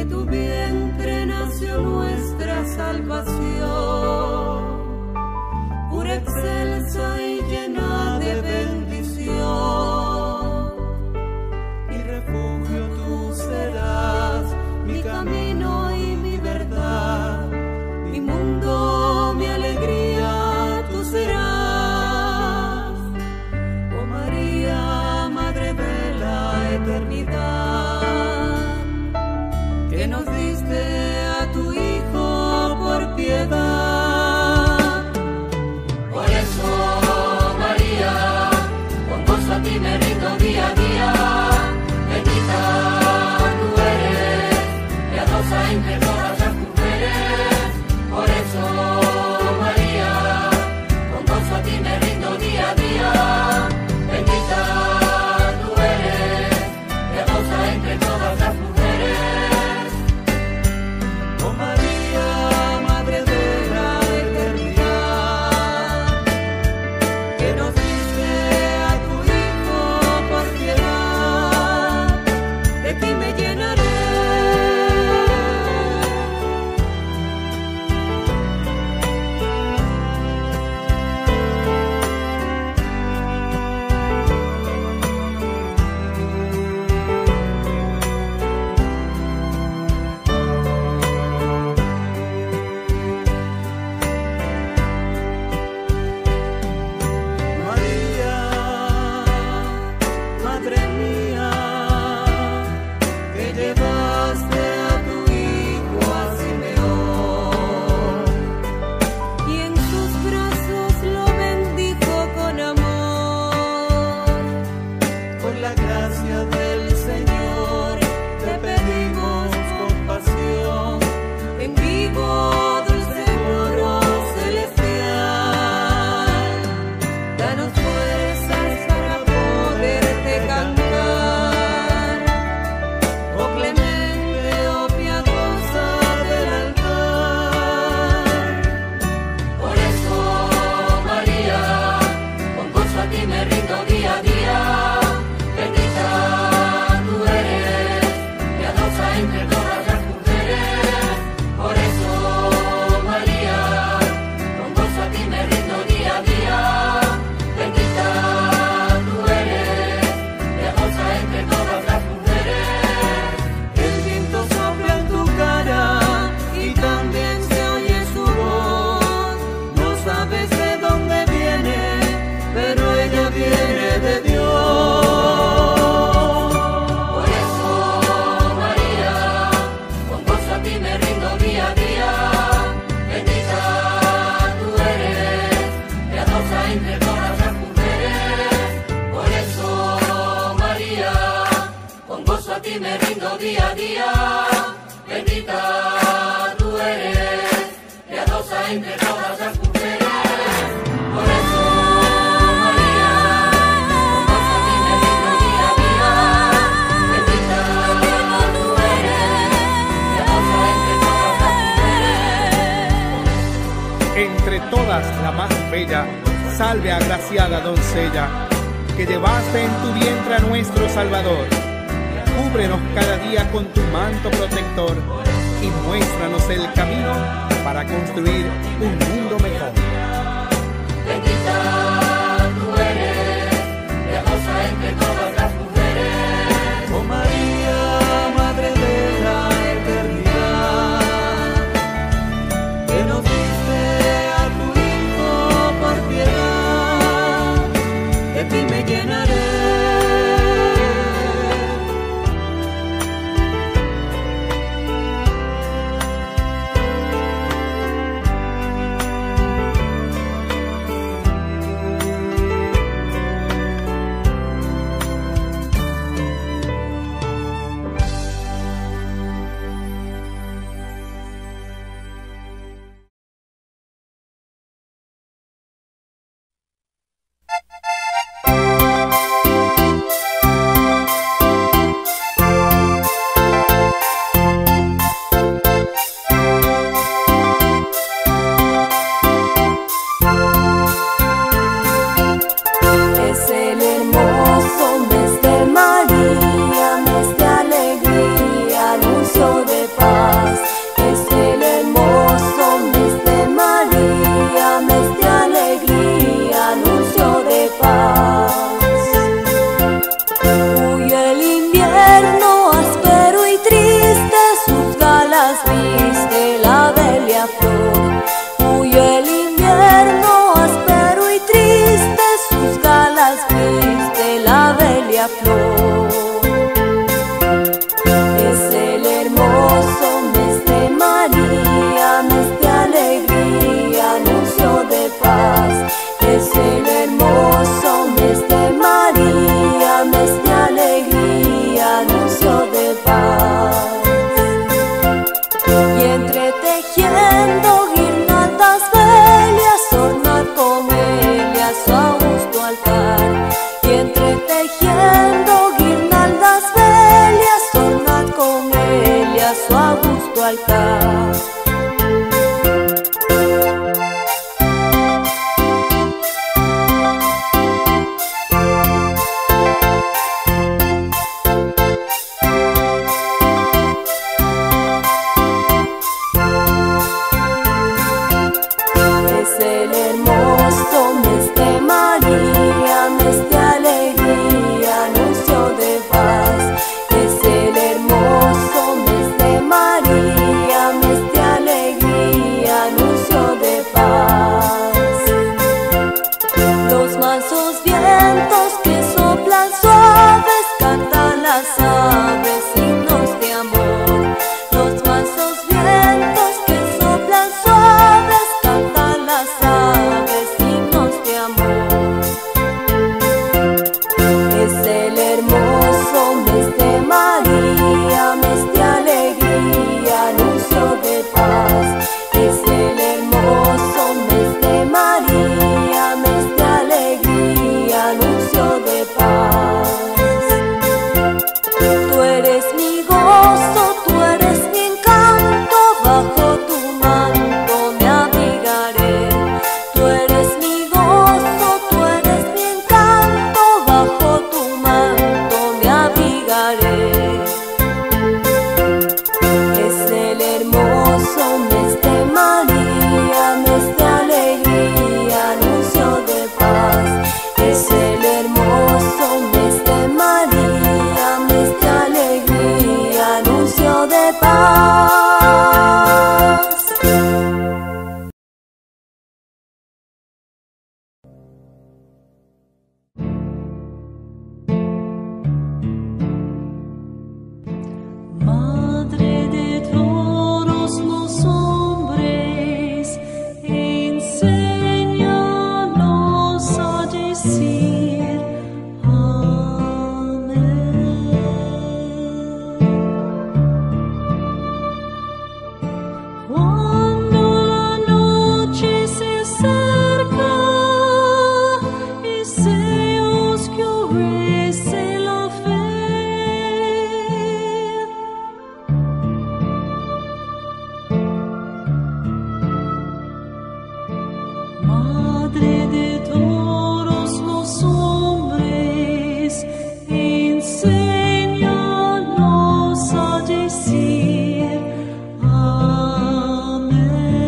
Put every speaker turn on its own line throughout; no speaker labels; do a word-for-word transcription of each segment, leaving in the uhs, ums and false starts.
tu vientre nació nuestra salvación, pura, excelsa y llena de bendición. Mi refugio tú serás, mi camino y mi verdad, mi mundo, mi alegría tú serás. Oh María, Madre de la eternidad, que nos diste a tu Hijo por piedad. Por eso, María, con gozo a ti me rindo día a día. Bendita tú eres, piadosa entre todas las mujeres. Por eso, María, con gozo a ti me rindo día a día. Bendita tú eres, piadosa entre todas las mujeres. Oh María, Madre de la eternidad, que nos diste a tu Hijo por piedad, de ti me llenaré. María, Madre mía, que llevaste a tu Hijo a Simeón, y en sus brazos lo bendijo con amor. Por la gracia del Señor te pedimos compasión, en vivo dulce coro celestial. Danos fuerzas para poderte cantar, oh clemente, oh piadosa del altar. Por eso, María, con gozo a ti me rindo día a día. Bendita tú eres, piadosa entre todas las mujeres. Por eso, María, con gozo a ti me rindo día a día. Bendita tú eres, piadosa entre todas las mujeres. El viento sopla en tu cara y también se oye su voz. No sabes de dónde viene, pero ella viene de Dios. Por eso, María, con gozo a ti me rindo día a día. Bendita tú eres, piadosa entre todas las mujeres. Por eso, María, con gozo a ti me rindo día a día. Bendita tú eres, piadosa entre todas las mujeres. Por eso, María, con gozo a ti me rindo día a día. Bendita tú eres, piadosa entre todas las mujeres.
Entre todas la más bella, salve agraciada doncella, que llevaste en tu vientre a nuestro Salvador. Cúbrenos cada día con tu manto protector y muéstranos el camino para construir un mundo mejor.
Bendita tú eres, piadosa entre todas las mujeres. Oh María, Madre de la eternidad, que nos diste a tu Hijo por piedad, de ti me llenaré. su augusto altar. Es el hermoso mes de María, mes de alegría, anuncio de paz. Es el hermoso mes de María, mes de alegría, anuncio de paz. Los mansos vientos que soplan suaves cantan las aves, himnos de amor. Los mansos vientos que soplan suaves cantan las aves, himnos de amor. Es el hermoso mes de María, mes de alegría, anuncio de paz. Es el hermoso mes de María, mes de alegría, anuncio de paz. Tú eres mi gozo, tú eres mi encanto, bajo tu manto me abrigaré. Tú eres mi gozo, tú eres mi encanto, bajo tu manto me abrigaré. Es el hermoso mes de María, mes de alegría, anuncio de paz. Es el hermoso mes de María, mes de alegría, anuncio de paz. Madre de todos los hombres, enséñanos a decir amén. Cuando la noche se acerca y se oscurece la fe, Madre de todos los hombres, enséñanos a decir amén.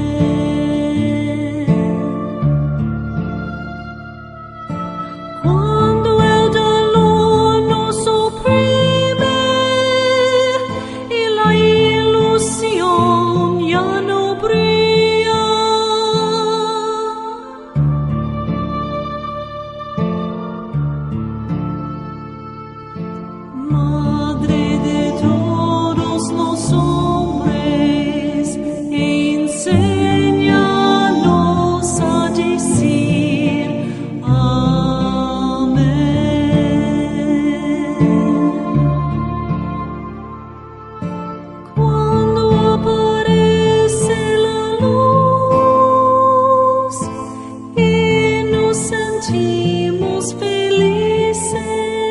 Cuando el dolor nos oprime y la ilusión ya no brilla, Madre de todos los hombres, enséñanos a decir amén. Cuando aparece la luz y nos sentimos felices,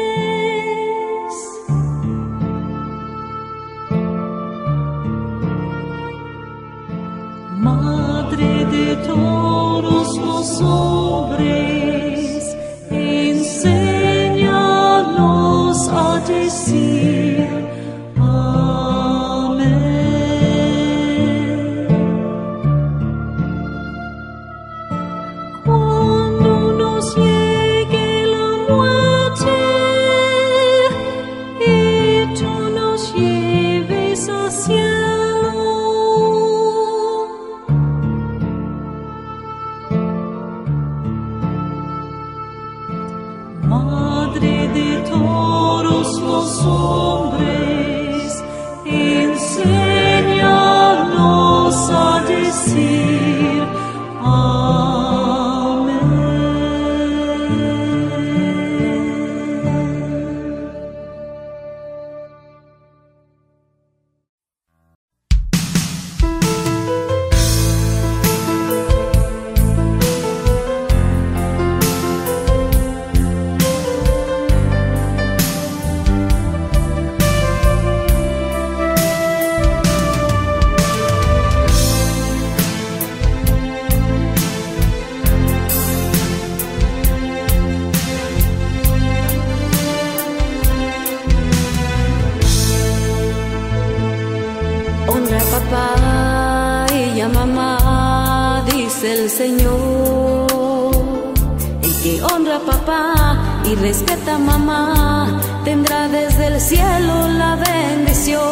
Madre de todos los hombres, enséñanos a decir amén. Cuando nos llegue la muerte y tú nos lleves al cielo, Madre de todos los hombres, enséñanos a decir amén. Honra a papá y a mamá, dice el Señor. El que honra a papá y respeta a mamá, tendrá desde el cielo la bendición.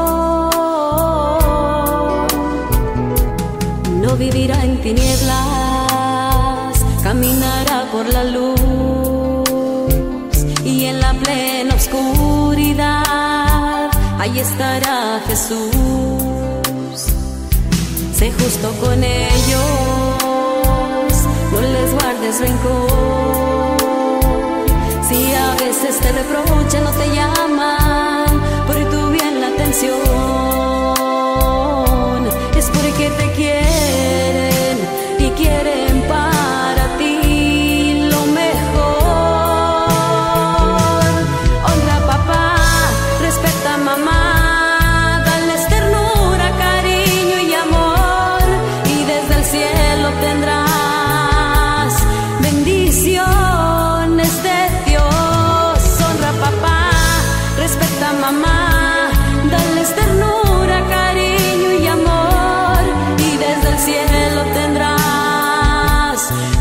No vivirá en tinieblas, caminará por la luz, y en la plena oscuridad ahí estará Jesús. Sé justo con ellos, no les guardes rencor. Si a veces te reprochan o te llaman, por tu bien la atención, es porque te quieren y quieren para ti lo mejor. Honra a papá, respeta a mamá, dales ternura, cariño y amor, y desde el cielo tendrás bendiciones de Dios. Honra a papá, respeta a mamá, dales ternura, cariño y amor, y desde el cielo tendrás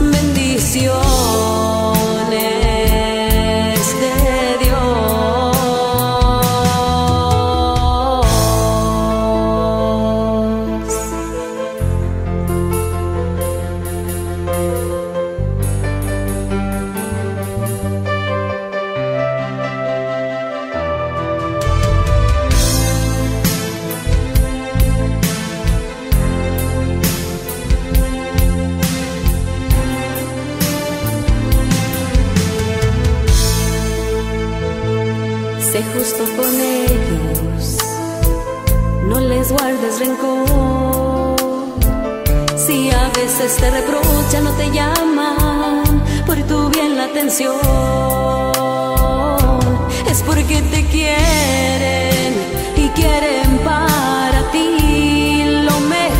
bendiciones de Dios. Sé justo con ellos, no les guardes rencor. Si a veces te reprochan o te llaman, por tu bien la atención, es porque te quieren y quieren para ti lo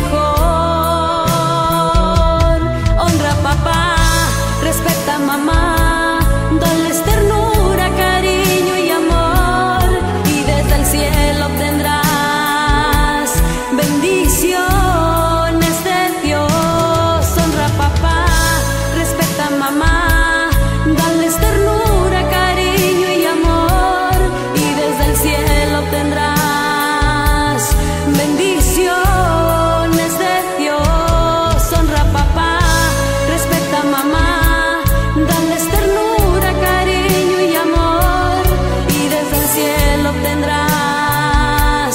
mejor. Honra a papá, respeta a mamá, dales ternura, cariño y amor, y desde el cielo obtendrás bendiciones de Dios. Honra a papá, respeta a mamá, dales ternura, cariño y amor, y desde el cielo obtendrás bendiciones de Dios. Honra a papá, respeta a mamá, dales ternura, cariño y amor, y desde el cielo obtendrás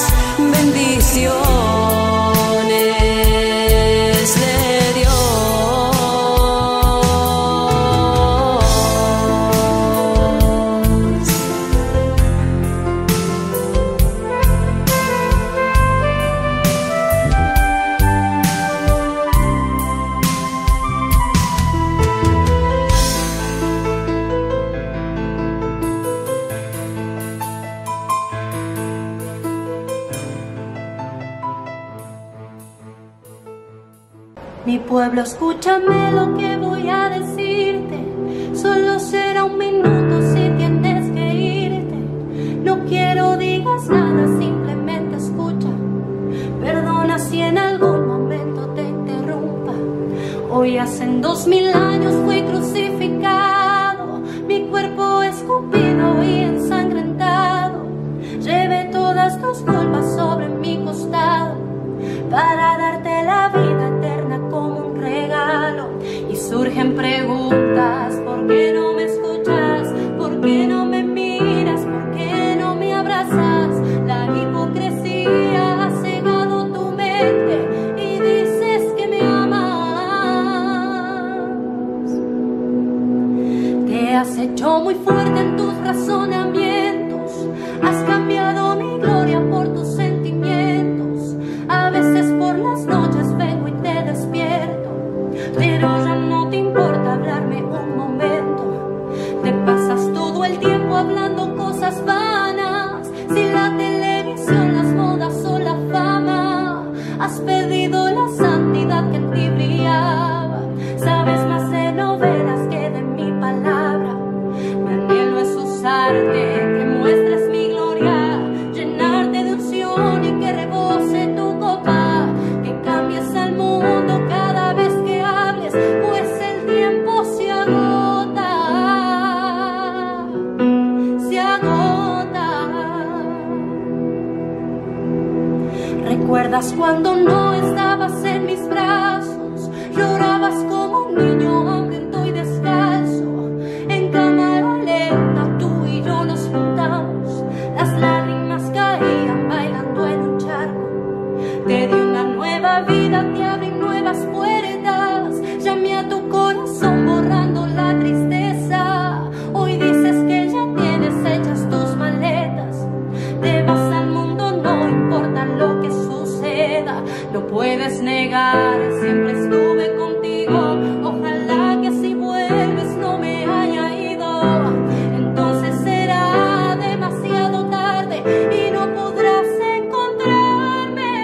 bendiciones de Dios.
Mi pueblo, escúchame lo que voy a decirte. Solo será un minuto si tienes que irte. No quiero digas nada, simplemente escucha. Perdona si en algún momento te interrumpa. Hoy hacen dos mil años fui crucificado, mi cuerpo escupido y ensangrentado. Llevé todas tus culpas sobre mi costado para darte la vida eterna como un regalo. Y surgen preguntas: ¿por qué no me escuchas? ¿Por qué no me miras? ¿Por qué no me abrazas? La hipocresía ha cegado tu mente y dices que me amas, ¿Recuerdas cuando no estabas en mis brazos? Llorabas como un niño hambriento y descalzo. En cámara lenta tú y yo nos juntamos. Las lágrimas caían bailando en un charco. Te di una nueva vida, te abrí nuevas puertas. Llamé a tu corazón borrando la tristeza. Hoy dices que ya tienes hechas tus maletas. Te vas al mundo, no importa lo que suceda. No puedes negar, siempre estuve contigo. Ojalá que si vuelves no me haya ido. Entonces será demasiado tarde y no podrás encontrarme.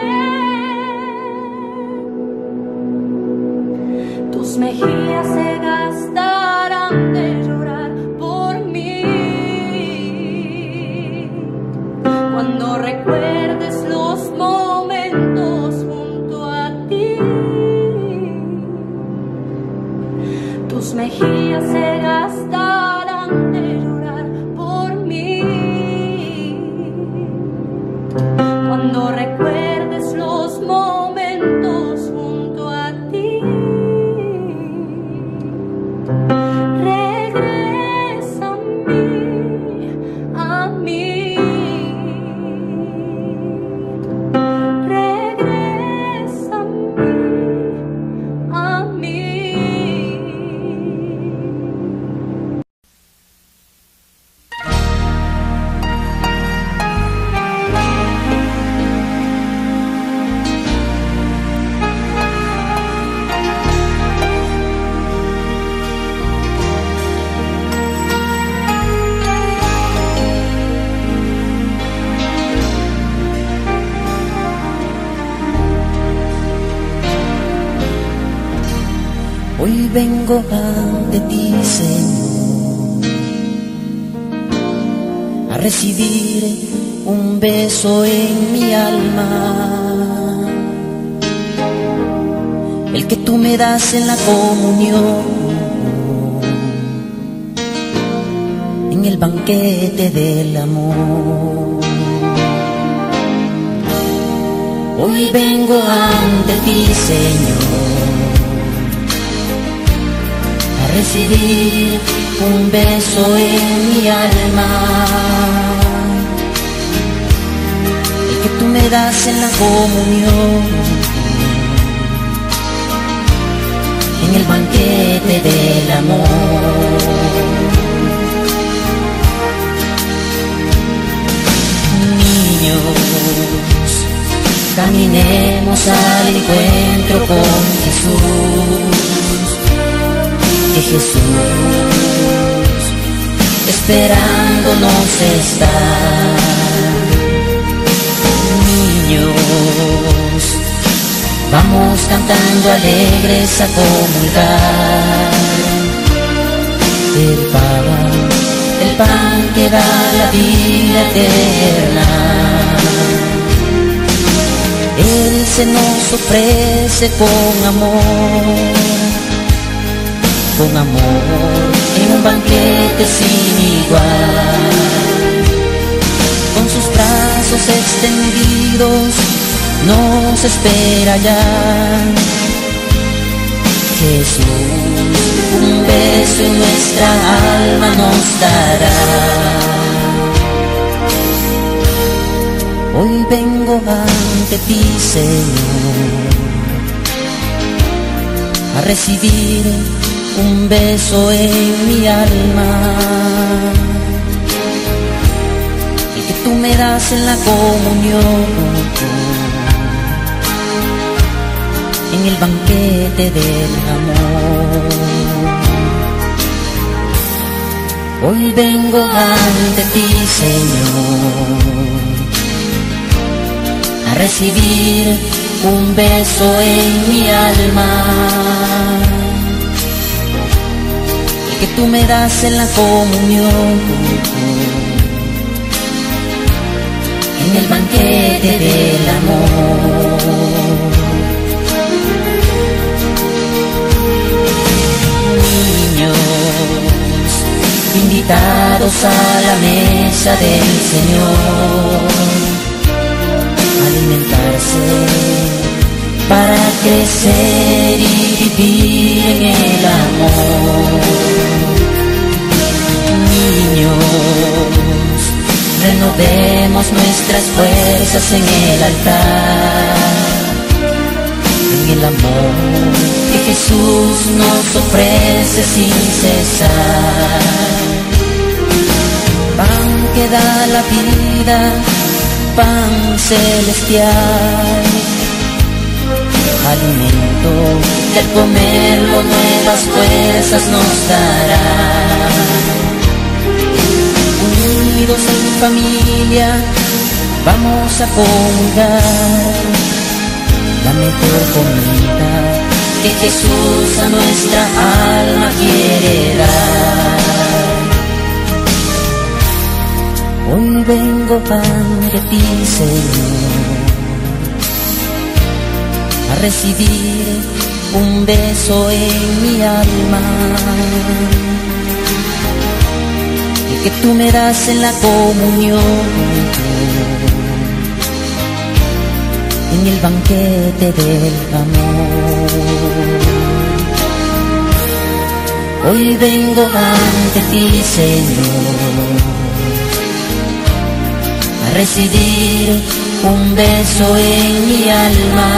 Tus mejillas se gastarán de llorar por mí. Cuando recuerdes los momentos junto a ti, tus mejillas se gastarán de llorar por mí. Cuando recuerdes los momentos junto a ti, regresa a mí, a mí.
Hoy vengo ante ti, Señor, a recibir un beso en mi alma, el que tú me das en la comunión, en el banquete del amor. Hoy vengo ante ti, Señor, recibir un beso en mi alma, el que tú me das en la comunión, en el banquete del amor. Niños, caminemos al encuentro con Jesús. Que Jesús esperándonos está. Niños, vamos cantando alegres a comulgar el pan, el pan que da la vida eterna. Él se nos ofrece con amor, con amor, en un banquete sin igual. Con sus brazos extendidos nos espera ya. Jesús, un beso en nuestra alma nos dará. Hoy vengo ante ti, Señor, a recibir un beso en mi alma, el que tú me das en la comunión, en el banquete del amor. Hoy vengo ante ti, Señor, a recibir un beso en mi alma, que tú me das en la comunión, en el banquete del amor. Niños, invitados a la mesa del Señor, alimentarse, para crecer y vivir en el amor. Niños, renovemos nuestras fuerzas en el altar, en el amor que Jesús nos ofrece sin cesar. Pan que da la vida, pan celestial, alimento que al comerlo nuevas fuerzas nos dará. Unidos en familia, vamos a comulgar la mejor comida que Jesús a nuestra alma quiere dar. Hoy vengo ante ti, Señor, a recibir un beso en mi alma, y que tú me das en la comunión, en el banquete del amor. Hoy vengo ante ti, Señor, a recibir un beso en mi alma,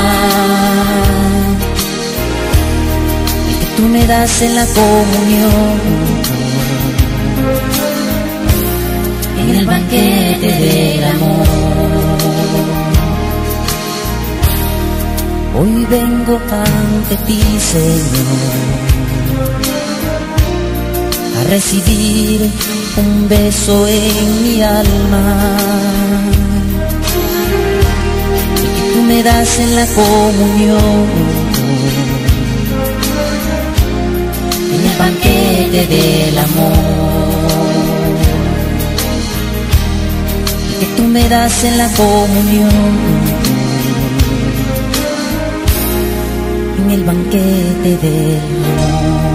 y que tú me das en la comunión, en el banquete del amor. Hoy vengo ante ti, Señor, a recibir un beso en mi alma, y que tú me das en la comunión, en el banquete del amor, y que tú me das en la comunión, en el banquete del amor.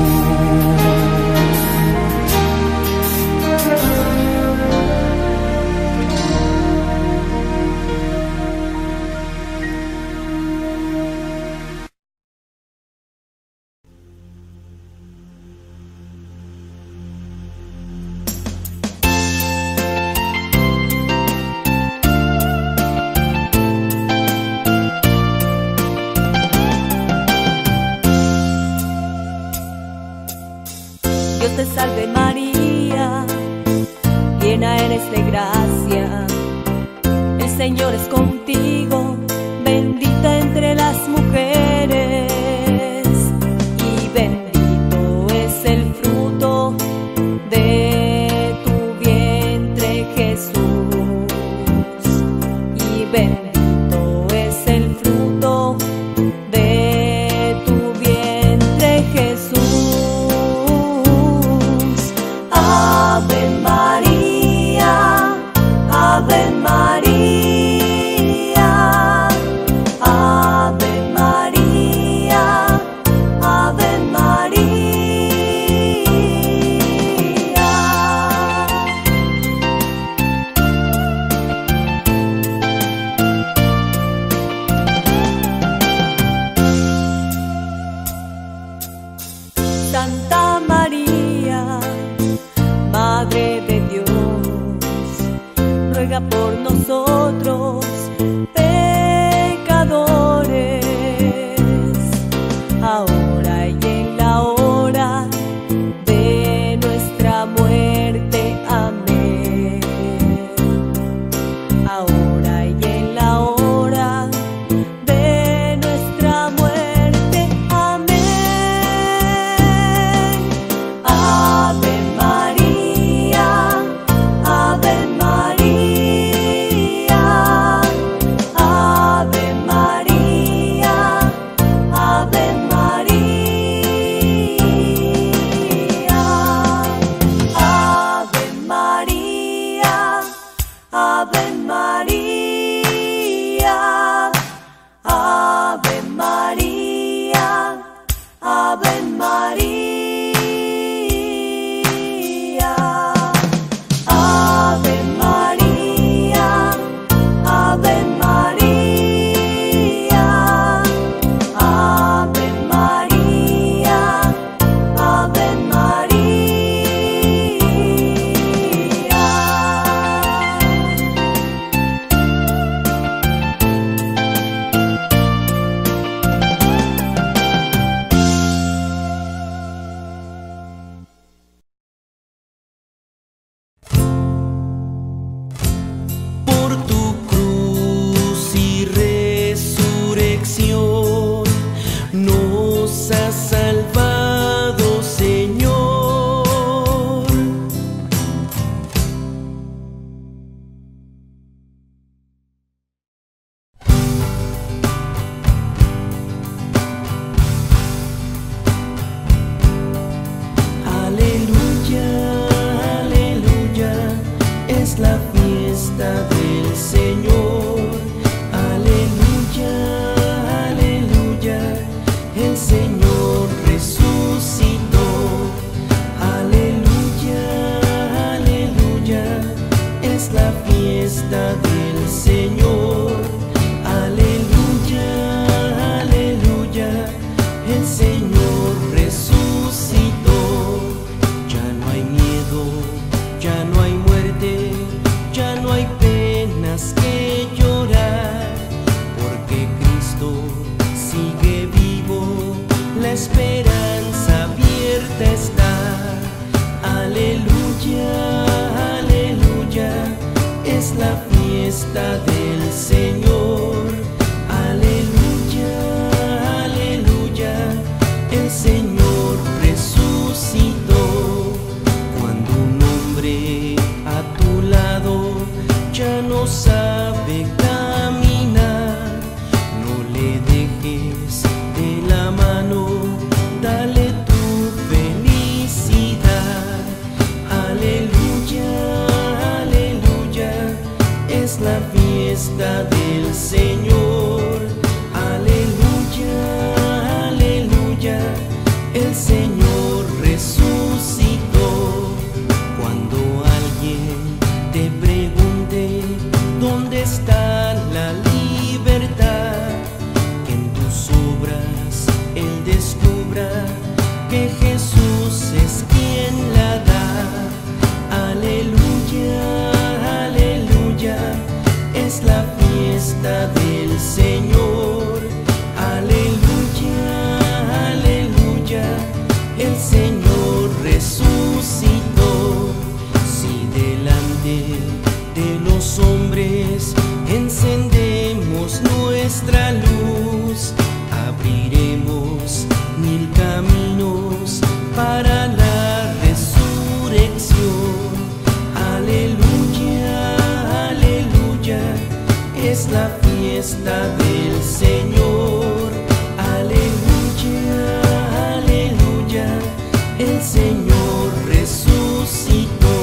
Dios te salve María, llena eres de gracia, el Señor es contigo, bendita entre las mujeres, y bendito es el fruto de tu vientre Jesús, y bendito es el fruto de tu vientre Jesús. Ave María, Ave María.
Cristo sigue vivo, la esperanza abierta está. Aleluya, aleluya, es la fiesta del Señor. Aleluya, aleluya, el Señor resucitó. Cuando un hombre a tu lado ya no sabe caminar, no le dejes de la mano, dale tu felicidad. Aleluya, aleluya, es la fiesta del Señor. Aleluya, aleluya, el Señor resucitó. Cuando alguien te pregunte dónde está la libertad, que en tus obras Él descubra que Jesús es quien la da. Aleluya, aleluya, es la fiesta del Señor. Aleluya, aleluya, el Señor resucitó. Si delante de los hombres encendemos nuestra luz, abriremos mil caminos para la resurrección. Aleluya, aleluya, es la fiesta del Señor. Aleluya, aleluya, el Señor resucitó.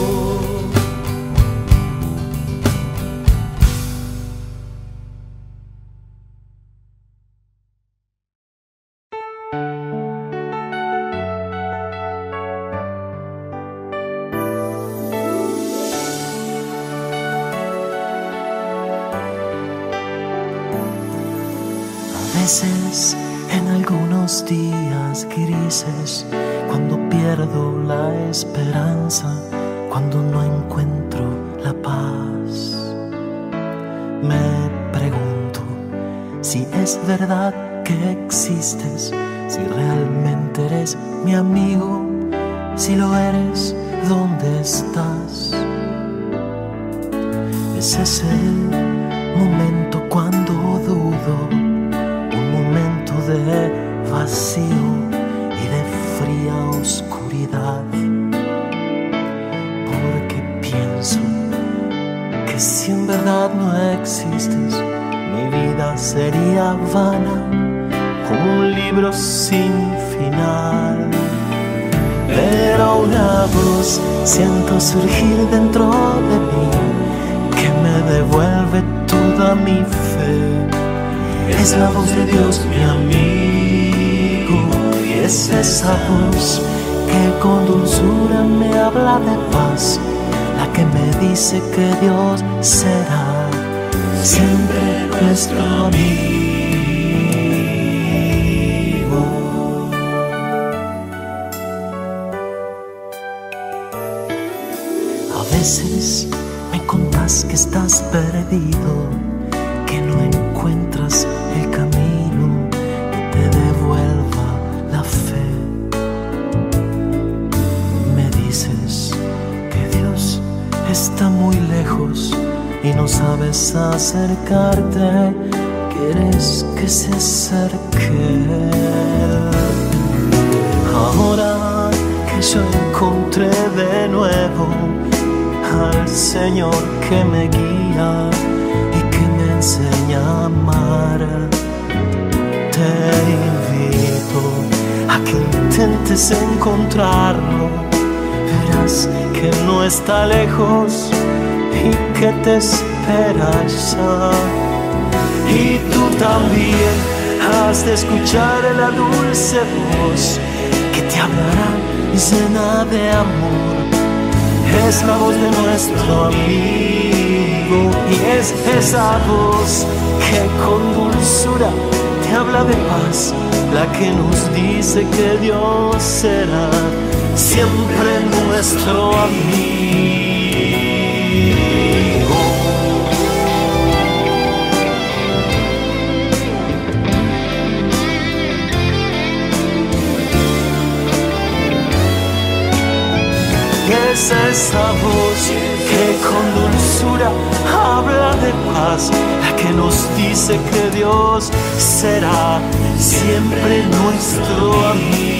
A veces, en algunos días grises, cuando pierdo la esperanza, cuando no encuentro la paz, me pregunto si es verdad que existes, si realmente eres mi amigo, si lo eres, ¿dónde estás? Ese es el momento cuando dudo, un momento de vacío y de fría oscuridad, porque pienso que si en verdad no existes, mi vida sería vana, como un libro sin final. Pero una voz siento surgir dentro de mí, que me devuelve toda mi fe. Es la voz de Dios, mi amigo, y es esa voz que con dulzura me habla de paz, la que me dice que Dios será siempre nuestro amigo. A veces me contás que estás perdido, que no encuentras el camino que te devuelva la fe. Me dices que Dios está muy lejos y no sabes acercarte, quieres que se acerque. Ahora que yo encontré de nuevo al Señor que me guía y que me enseña a amar, te invito a que intentes encontrarlo. Verás que no está lejos y que te espera ya. Y tú también has de escuchar la dulce voz que te hablará llena de amor. Es la voz de nuestro amigo y es esa voz que con dulzura te habla de paz, la que nos dice que Dios será siempre nuestro amigo. es esa voz que con dulzura habla de paz, la que nos dice que Dios será siempre nuestro amigo.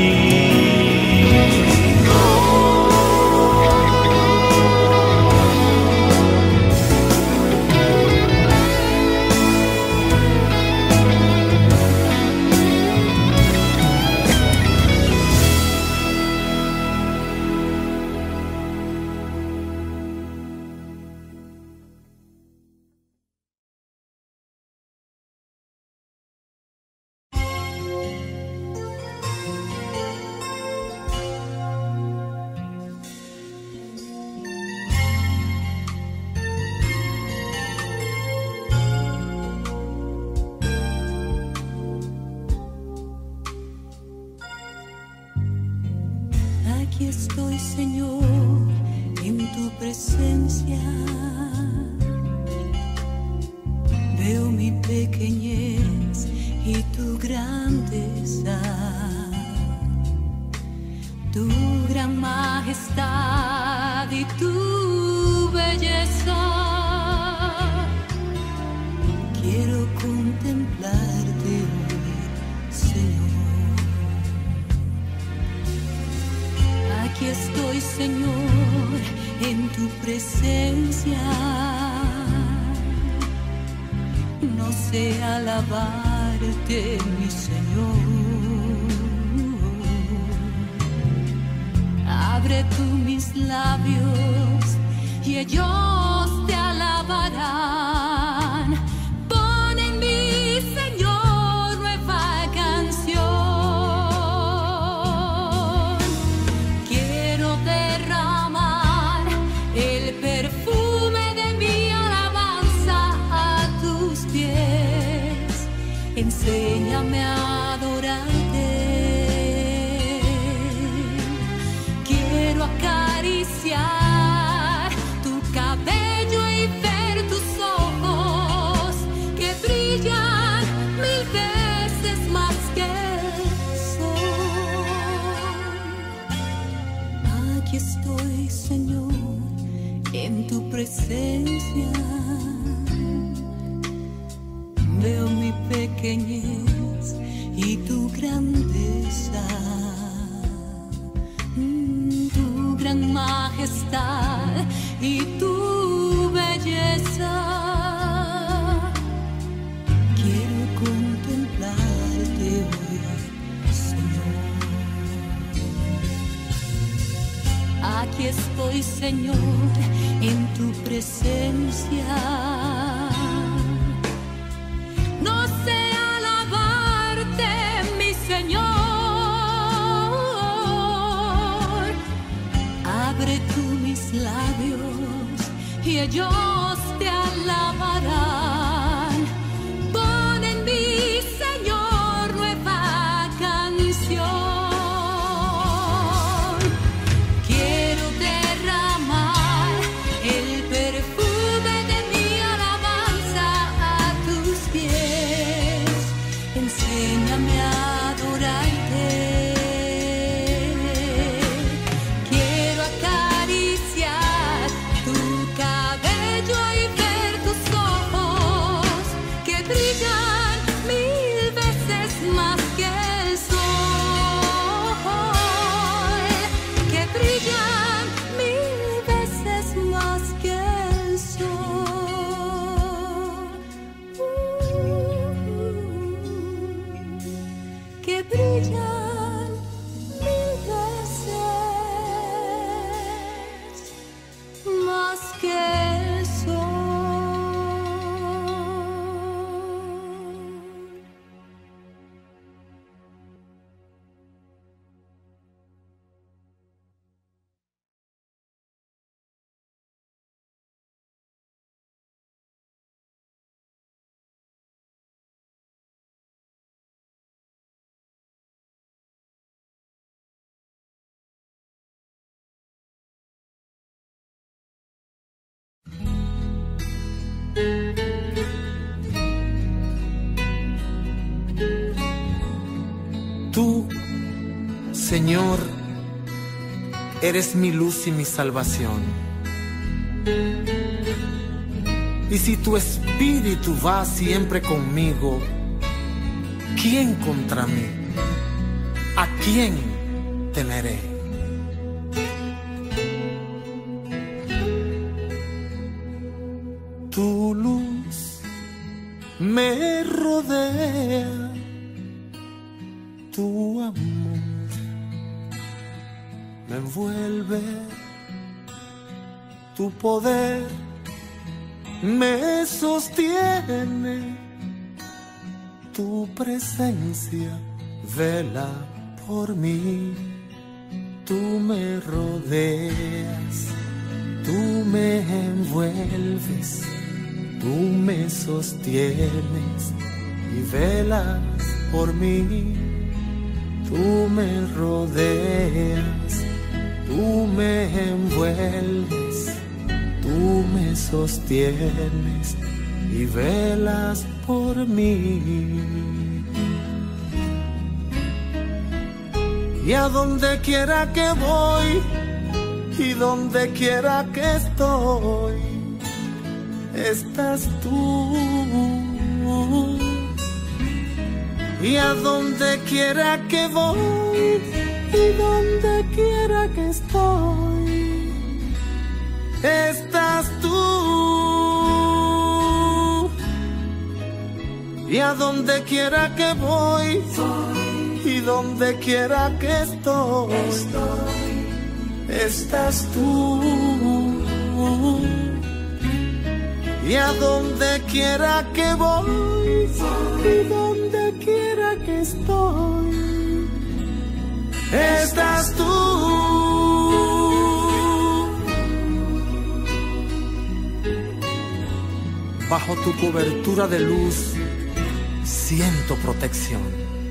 Aquí estoy, Señor, en tu presencia. Veo mi pequeñez y tu grandeza, tu gran majestad y tu belleza. Quiero contemplarte hoy, Señor. Aquí estoy, Señor, en tu presencia. No sé alabarte, mi Señor. Abre tú mis labios y ellos te alabarán. Pon en mí, Señor, nueva canción. Quiero derramar el perfume de mi alabanza a tus pies. Enséñame a adorarte. Quiero acariciar tu cabello y ver tus ojos que brillan mil veces más que el sol. Aquí estoy, Señor, en tu presencia. Veo mi pequeñez y tu grandeza, mm, tu gran majestad y tu belleza. Quiero contemplarte hoy, Señor. Aquí estoy, Señor, en tu presencia. No sé alabarte, mi Señor. Abre tú mis labios y ellos te alabarán. Pon en mí, Señor, nueva canción. Quiero derramar el perfume de mi alabanza a tus pies. Enséñame a adorarte. Quiero acariciar tu cabello y ver tus ojos que brillan mil veces más que el sol, que brillan mil veces más que el sol, que brillan mil veces más que el sol.
Tú, Señor,
eres mi luz y mi salvación. Y si tu espíritu va siempre conmigo, ¿quién contra mí? ¿A quién temeré? Tu luz me rodea, tu amor me envuelve, tu poder me sostiene, tu presencia vela por mí, tú me rodeas, tú me envuelves, tú me sostienes y velas por mí, tú me rodeas, tú me envuelves, tú me sostienes y velas por mí. Y a donde quiera que voy y donde quiera que estoy, estás tú. Y a donde quiera que voy y donde quiera que estoy, estás tú. Y a donde quiera que voy y donde quiera que estoy, estás tú. Y a donde quiera que voy y donde quiera que estoy, estás tú. Bajo tu cobertura de luz siento protección.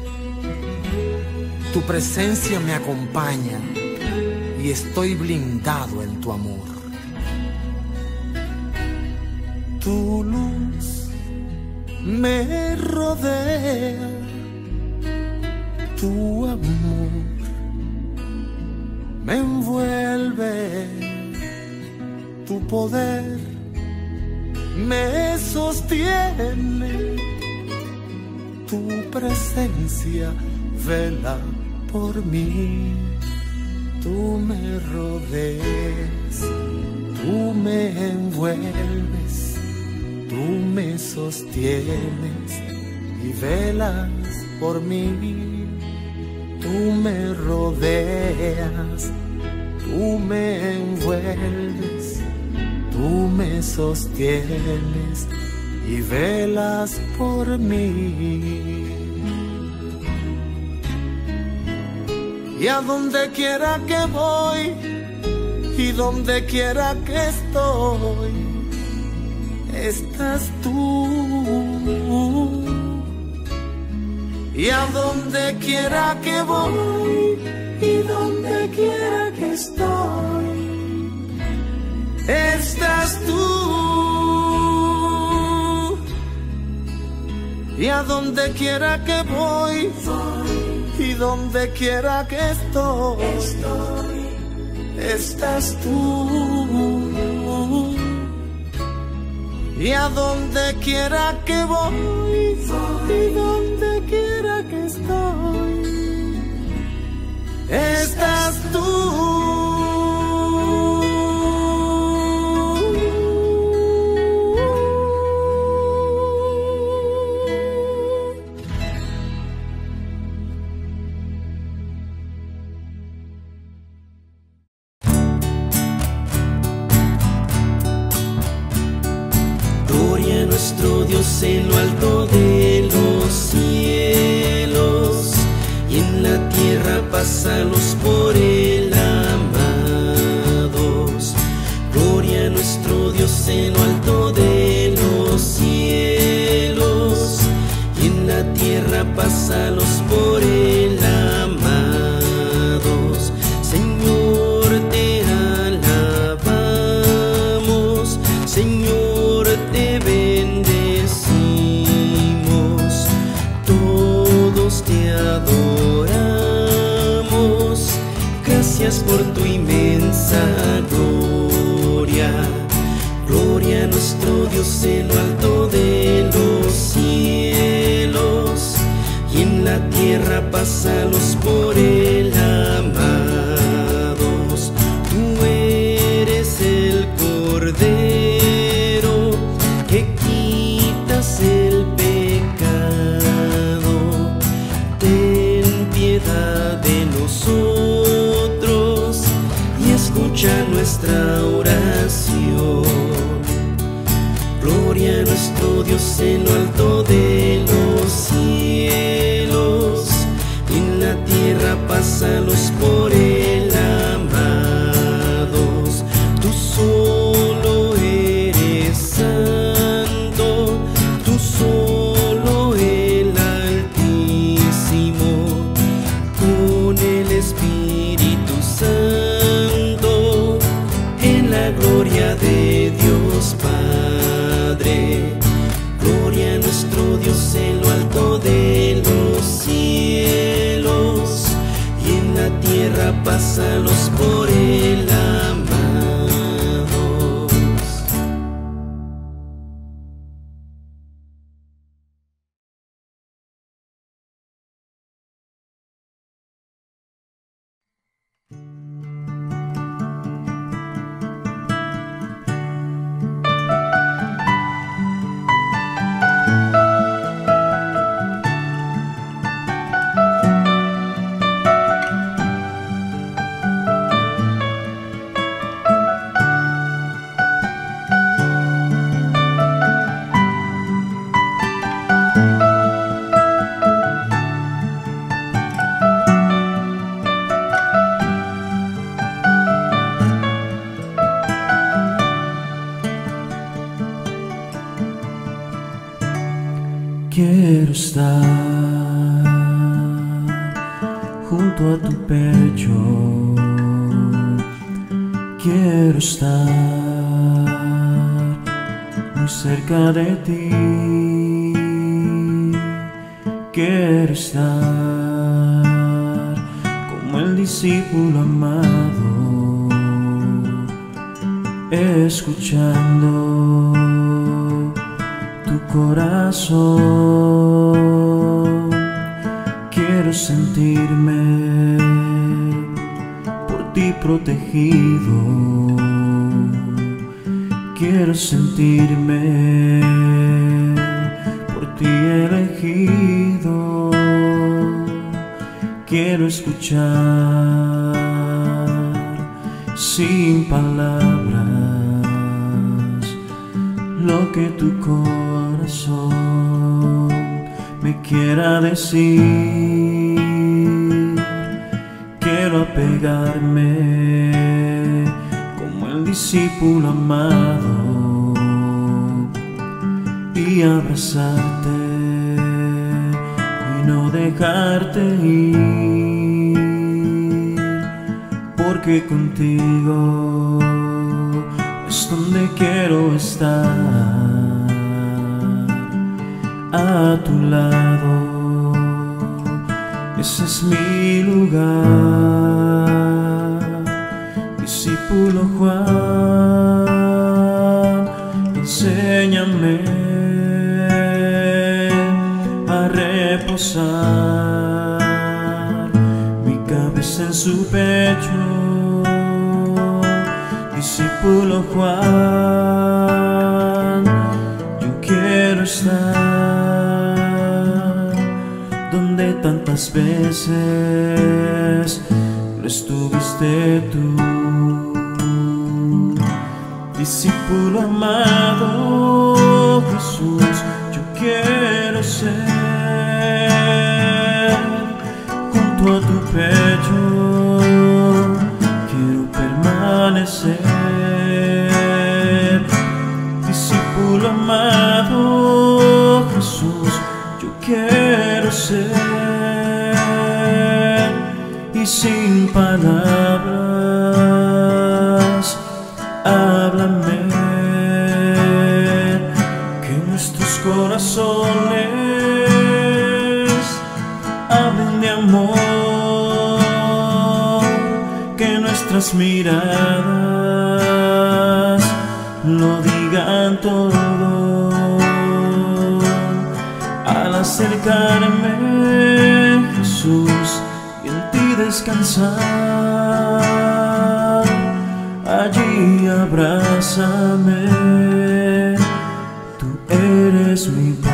Tu presencia me acompaña y estoy blindado en tu amor. Tu luz me rodea, tu amor me envuelve, tu poder me sostiene, tu presencia vela por mí, tú me rodeas, tú me envuelves, tú me sostienes y velas por mí, tú me rodeas, tú me envuelves, tú me sostienes y velas por mí. Y a donde quiera que voy y donde quiera que estoy, estás tú. Y a donde quiera que voy y donde quiera que estoy, estás tú. Y a donde quiera que voy y donde quiera que estoy, estás tú. Y a donde quiera que voy y donde quiera que estoy, estás tú.
Nuestro Dios en lo alto de los cielos, y en la tierra pásalos por él amados. Gloria a nuestro Dios en lo alto de los cielos, y en la tierra pásalos por él amados. Señor, te alabamos, Señor, te bendecimos, todos te adoramos. Gracias Gracias por tu inmensa gloria. Gloria a nuestro Dios en lo alto de los cielos, y en la tierra pásalos por él amados. Tú eres el Cordero que quitas el pecado. Ten piedad de nosotros y escucha nuestra oración. Gloria a nuestro Dios en lo alto de los cielos, y en la tierra pásalos por él amados. Tú solo eres santo, tú solo el Altísimo, con el Espíritu Santo, en la gloria de Dios Padre. Gloria a nuestro Dios en lo alto de los cielos, y en la tierra pásalos por él amados.
Quiero estar junto a tu pecho, quiero estar muy cerca de ti, quiero estar como el discípulo amado, escuchando tu corazón. Quiero sentirme por ti protegido, quiero sentirme por ti elegido, quiero escuchar sin palabras lo que tu corazón me quiera decir. Quiero apegarme como el discípulo amado y abrazarte y no dejarte ir, porque contigo es donde quiero estar, a tu lado. Ese es mi lugar. Discípulo Juan, enséñame a reposar mi cabeza en su pecho. Discípulo Juan, yo quiero estar donde tantas veces no estuviste tú. Discípulo amado Jesús, yo quiero ser junto a tu pecho, quiero permanecer. Discípulo amado Jesús, yo quiero ser, y sin palabras háblame, que nuestros corazones hablen de amor, que
nuestras miradas lo digan todo. Al acercarme, Jesús, y en ti descansar, allí abrázame, tú eres mi paz.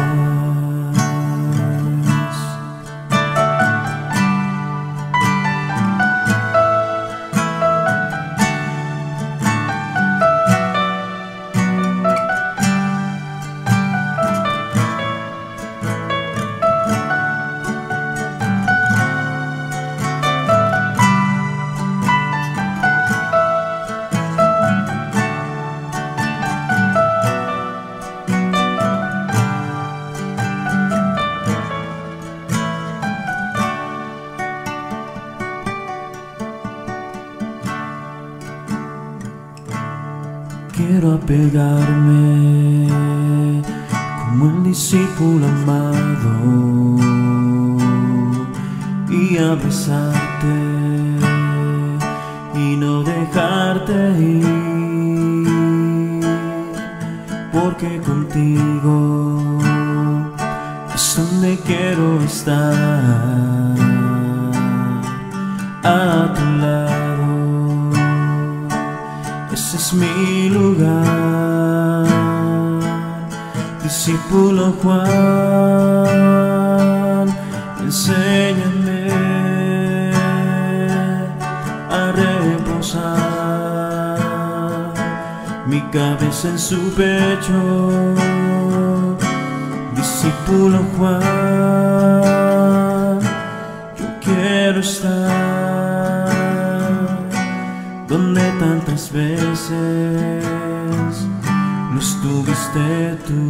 Quiero apegarme como el discípulo amado y abrazarte y no dejarte ir, porque contigo es donde quiero estar, a tu lado. Ese es mi lugar, discípulo Juan, enséñame a reposar mi cabeza en su pecho. Discípulo Juan, yo quiero estar donde tantas veces no estuviste tú.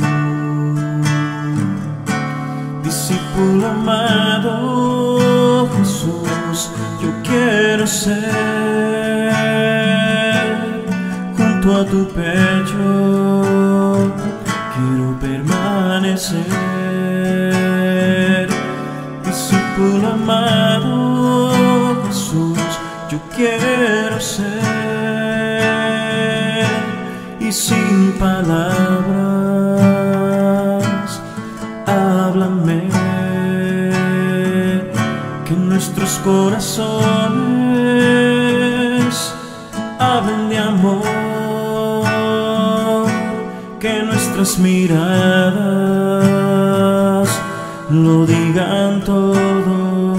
Discípulo amado, Jesús, yo quiero ser junto a tu pecho, quiero permanecer. Discípulo amado, Jesús, yo quiero ser, y sin palabras háblame, que nuestros corazones hablen de amor, que nuestras miradas lo digan todo.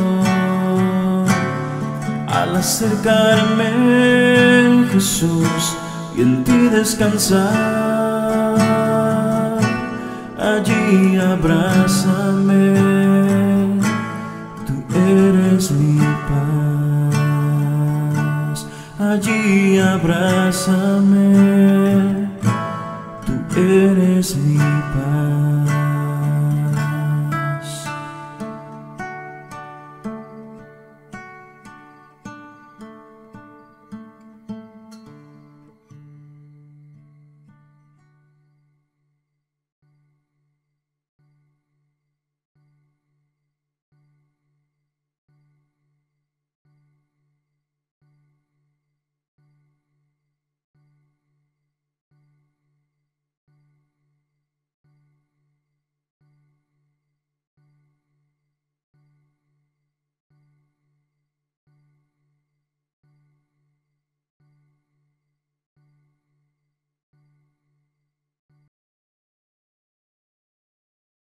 Al acercarme, Jesús, y en ti descansar, allí abrázame, tú eres mi paz. Allí abrázame, tú eres mi paz.